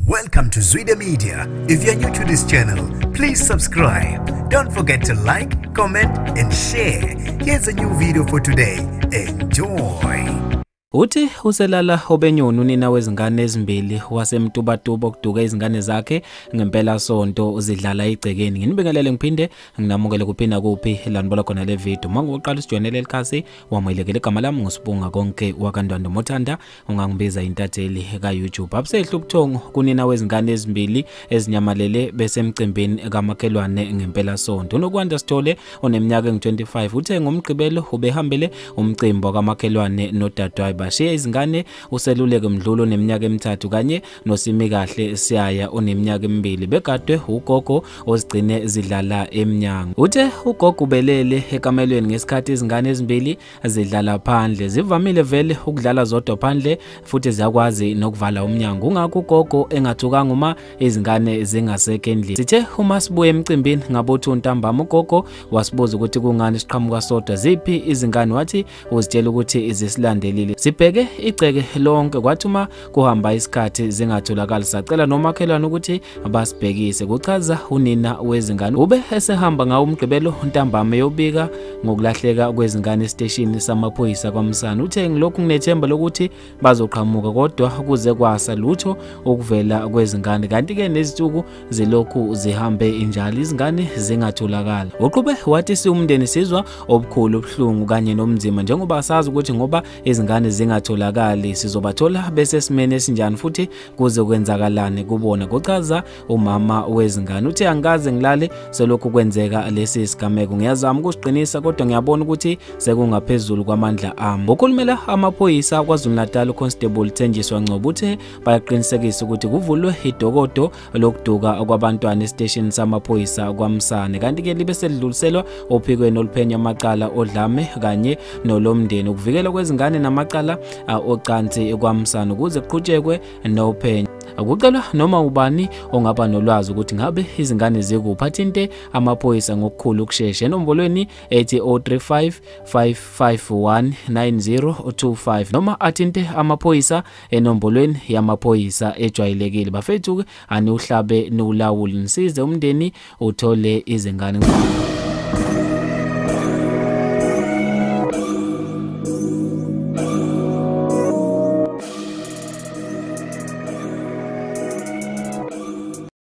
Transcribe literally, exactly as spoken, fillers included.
Welcome to Zwida Media. If you're new to this channel, please subscribe. Don't forget to like, comment and share. Here's a new video for today. Enjoy. Uthi Uselala Obenyoni unina Wezingane ezimbili wasemtubatuba okuduka izingane zakhe ngempela sonto Zidlala Egcekeni. Nginibingelele ngiphinde nginamukele kuphinda kuphi lanibona khona le video. Mangoqala usijoinele elikhasi wamuyelekele igama lami ngusibunga konke wakandwando mothanda ungangibiza intatheli ka YouTube. Abusehla ubuthongo kunina Wezingane ezimbili Ezinyamalele bese emcimbini kamakhelwane ngempela sonto. Unokwanda Sithole oneminyaka engu twenty-five uthe ngomgqibelo ubehambele umcimbi kamakhelwane nodadwa bashiya izingane useluleke mdlulo neminyaka emithathu kanye nosimi kahle siyaya oneminyaka emibili begadwe ugogo ozigcine zidlala eminyango. Uthe ugogo ubelele ekamelweni ngesikhathi izingane ezimbili zidlala phandle zivamile vele ukudlala zodwa phandle futhi ziyakwazi nokuvala umnyango ungakho ugogo engathukanga uma izingane zingasekho endlini. Sithe uma sibuye emcimbini ngabothi untambama ugogo wasibuza ukuthi kungani siqhamuka sodwa ziphi izingane wathi uzitshela ukuthi izisilandelile. Sibheke igceke lonke kwathi uma kuhamba isikhathi zingatholakala sacela nomakhelwane ukuthi abasibhekise. Kuchaza unina Wezingane ube esehamba ngawo umgqibelo untambama yobika ngokulahleka kwezingane esiteshini samaphoyisa kwaMsana. Uthe ngilokhu nginethemba lokuthi bazoqhamuka kodwa kuze kwasa lutho ukuvela kwezingane kanti ke nezithuku zilokhu zihambe injalo izingane zingatholakala. Uqhube wathi siumndeni sizwa obukhulu obuhlungu kanye nomzima njengoba sazi ukuthi ngoba izingane zingatholakali sizobathola bese simene esinjani futhi kuze kwenzakalane kubona. Kuchaza umama Wezingane uthi angaze ngilale selokhu kwenzeka lesi sigameko ngiyazama ukusiqinisa kodwa ngiyabona ukuthi sekungaphezulu kwamandla ami. Ukhulumela amaphoyisa kwaZulu Natal uConstable Thenjiswa Ngcobo uthe bayaqinisekisa ukuthi kuvulwe idokodo lokuduka kwabantwana estation samaphoyisa kwaMsana kanti ke libe sedluliselwa ophikweni oluphenya amacala odlame kanye nolomndeni ukuvikela kwezingane namacala ocansi kwaMsana ukuze kuqhutshekwe nophenyo. Akucelwa noma ubani ongaba nolwazi ukuthi ngabe izingane zikuphi athinte amaphoyisa ngokukhulu ukusheshsha enombolweni ethi zero three five five five one nine zero two five noma athinte amaphoyisa enombolweni yamaphoyisa ejwayelekile. Bafethu ke ani uhlabe nolawuli nisize umndeni uthole izingane.